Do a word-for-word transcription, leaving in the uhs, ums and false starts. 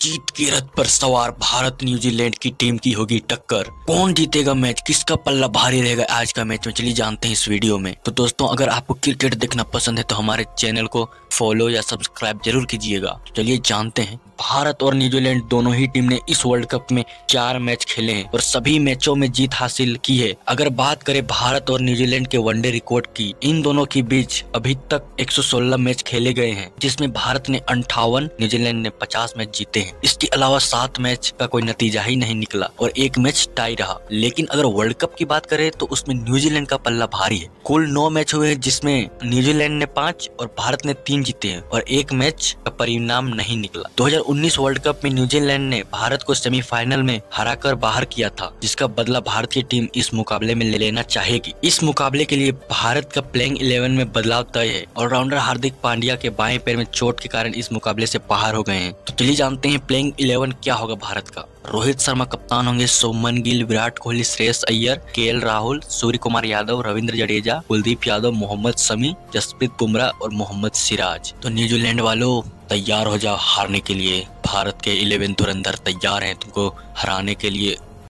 जीत के रथ पर सवार भारत न्यूजीलैंड की टीम की होगी टक्कर। कौन जीतेगा मैच, किसका पल्ला भारी रहेगा आज का मैच में, चलिए जानते हैं इस वीडियो में। तो दोस्तों, अगर आपको क्रिकेट देखना पसंद है तो हमारे चैनल को फॉलो या सब्सक्राइब जरूर कीजिएगा। तो चलिए जानते हैं। भारत और न्यूजीलैंड दोनों ही टीम ने इस वर्ल्ड कप में चार मैच खेले हैं और सभी मैचों में जीत हासिल की है। अगर बात करें भारत और न्यूजीलैंड के वनडे रिकॉर्ड की, इन दोनों के बीच अभी तक एक सौ सोलह मैच खेले गए हैं, जिसमें भारत ने अंठावन, न्यूजीलैंड ने पचास मैच जीते हैं। इसके अलावा सात मैच का कोई नतीजा ही नहीं निकला और एक मैच टाई रहा। लेकिन अगर वर्ल्ड कप की बात करें तो उसमें न्यूजीलैंड का पल्ला भारी है। कुल नौ मैच हुए हैं, जिसमें न्यूजीलैंड ने पांच और भारत ने तीन जीते हैं और एक मैच का परिणाम नहीं निकला। दो हज़ार उन्नीस वर्ल्ड कप में न्यूजीलैंड ने भारत को सेमीफाइनल में हराकर बाहर किया था, जिसका बदला भारतीय टीम इस मुकाबले में ले लेना चाहेगी। इस मुकाबले के लिए भारत का प्लेइंग इलेवन में बदलाव तय है। ऑलराउंडर हार्दिक पांड्या के बाएं पैर में चोट के कारण इस मुकाबले से बाहर हो गए हैं। तो चलिए जानते हैं प्लेइंग इलेवन क्या होगा भारत का। रोहित शर्मा कप्तान होंगे, शुभमन गिल, विराट कोहली, श्रेयस अय्यर, केएल राहुल, सूर्य कुमार यादव, रविंद्र जडेजा, कुलदीप यादव, मोहम्मद शमी, जसप्रीत बुमराह और मोहम्मद सिराज। तो न्यूजीलैंड वालों, तैयार हो जाओ हारने के लिए। भारत के इलेवन धुरंधर तैयार हैं तुमको हराने के लिए।